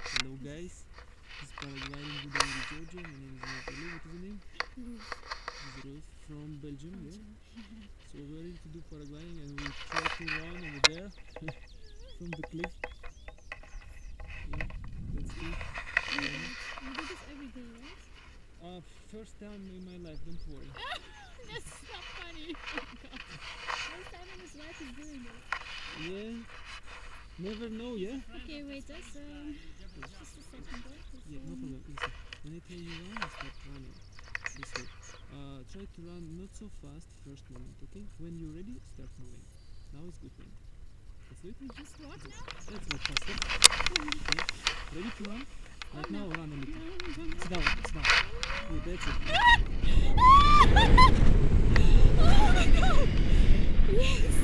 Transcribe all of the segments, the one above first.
Hello guys, this is Paragliding Budapest, Georgia. My name is Nathalie. What is your name? Ruth. This is Ruth from Belgium, yeah? So we're ready to do paragliding and we try to run over there from the cliff. Yeah, let's see. You do this every day, right? First time in my life, don't worry. That's not funny. Oh god. First time in his life he's doing it. Yeah, never know, yeah? Okay, wait, just a second, though. Yeah, no problem. Listen, when I tell you run, start running. This way. Try to run not so fast first moment, okay? When you're ready, start moving. Now it's good one. Let's do it. You just walk now? Let's walk faster. Okay. Ready to run? Right now, run a little. Sit down, sit down. Good, that's it. Oh my god! Yes!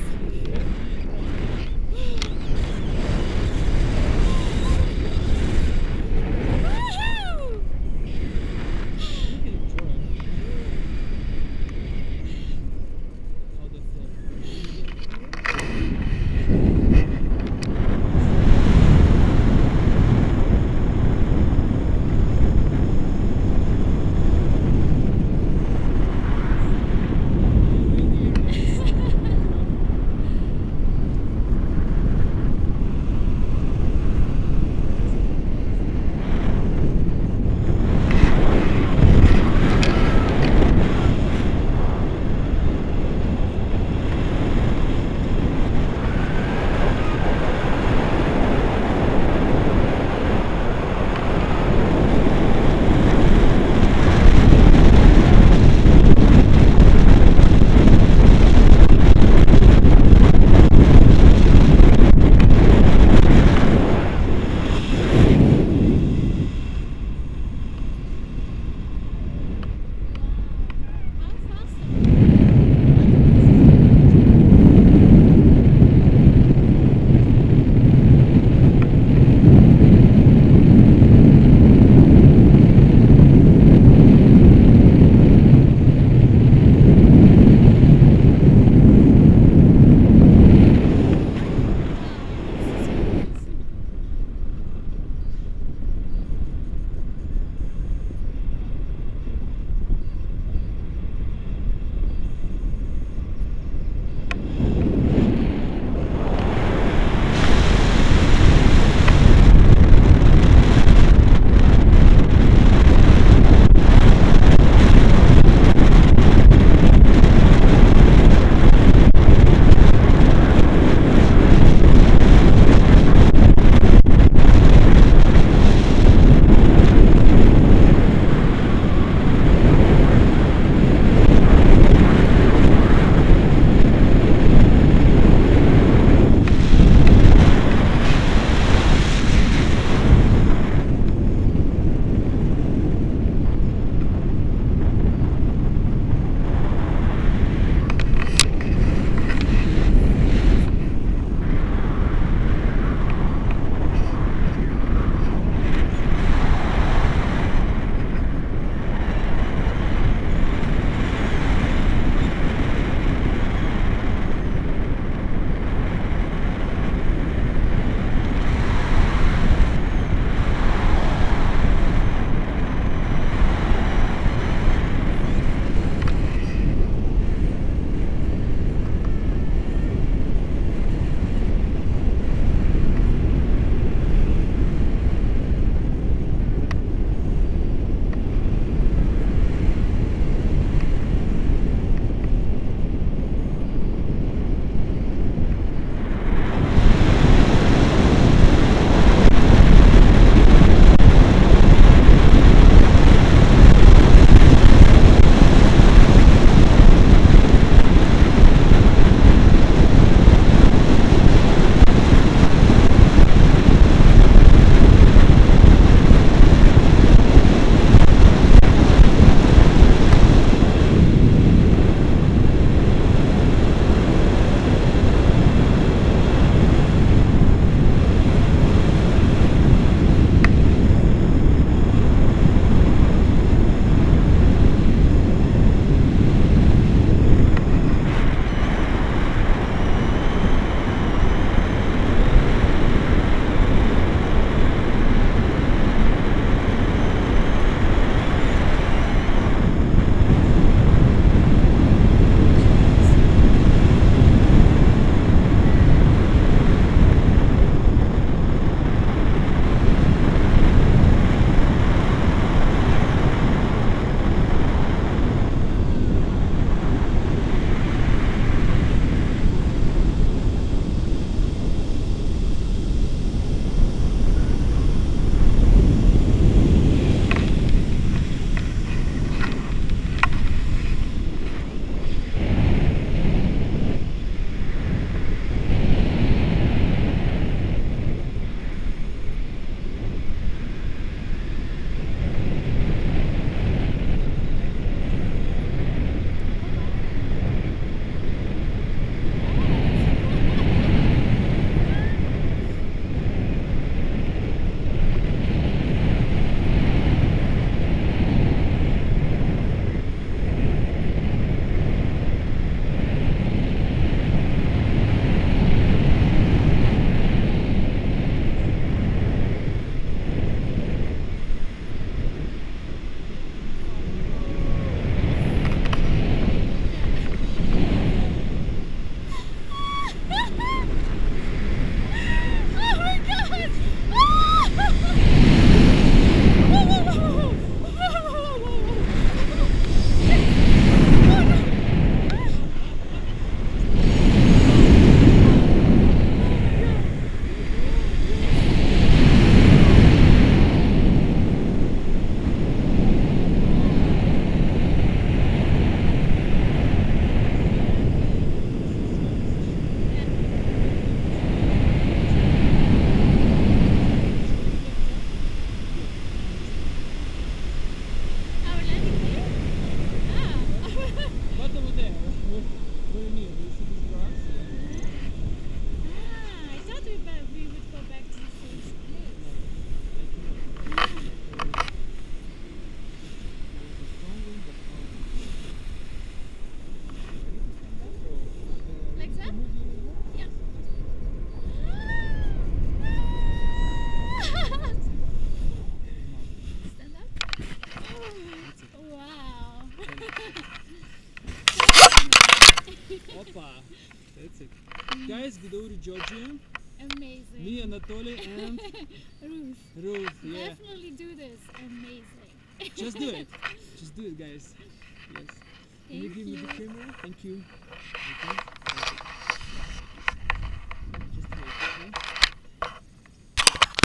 guys, Guduri Georgia, Amazing. me Anatoly and Ruth. Ruth. Yeah, Definitely do this. Amazing. just do it. Just do it, guys. Yes. Can you Thank give me the you. camera? Thank you. Okay.